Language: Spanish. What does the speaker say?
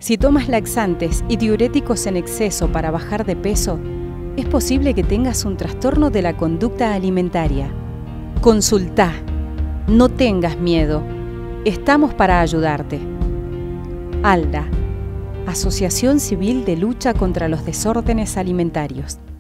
Si tomas laxantes y diuréticos en exceso para bajar de peso, es posible que tengas un trastorno de la conducta alimentaria. Consultá. No tengas miedo. Estamos para ayudarte. ALDA, Asociación Civil de Lucha contra los Desórdenes Alimentarios.